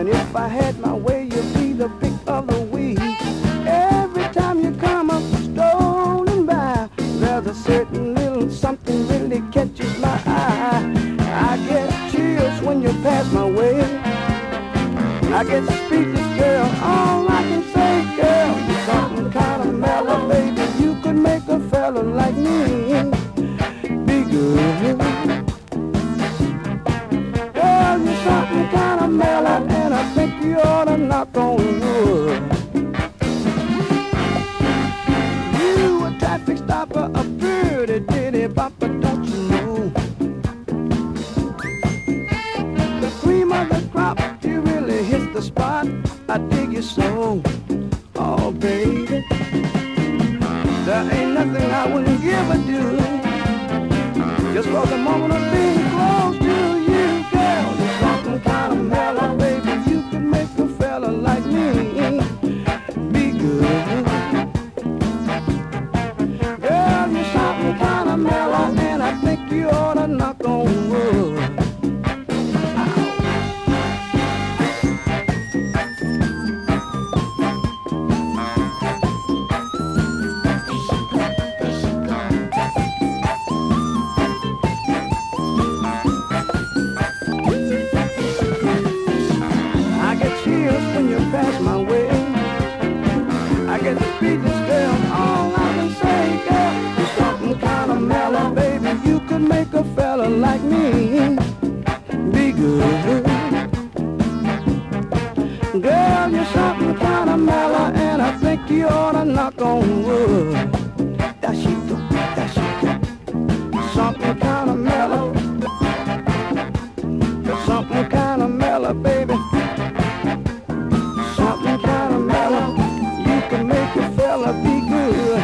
And if I had my way, you'd be the pick of the week. Every time you come up strolling by, there's a certain little something really catches my eye. I get chills when you pass my way. I get speechless, girl. All I can say, girl, you're something kind of mellow, baby. You could make a fella like me be good. Girl, you're something kind of mellow, and I think you ought to knock on wood. You a traffic stopper, a pretty ditty bopper, don't you know? The cream of the crop, you really hit the spot. I dig you so, oh baby. There ain't nothing I wouldn't give or do just for the moment of being close to you, girl. You're something kind of mellow, baby. You could make a fella like me be good. Girl, you're something kind of mellow, and I think you ought to knock on wood. When you pass my way, I get the speechless, girl. All I can say, girl, you're something kind of mellow, baby. You could make a fella like me be good. Girl, you're something kind of mellow, and I think you ought to knock on wood. That she do, that she do. Something kind of mellow, something kind of mellow, baby. Something kind of mellow, you can make a fella be good.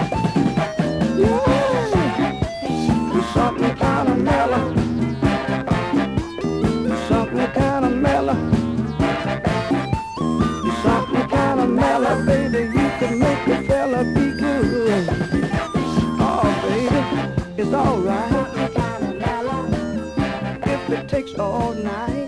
Yeah, something kind of mellow, something kind of mellow, something kind of mellow, baby. You can make a fella be good. Oh, baby, it's alright if it takes all night.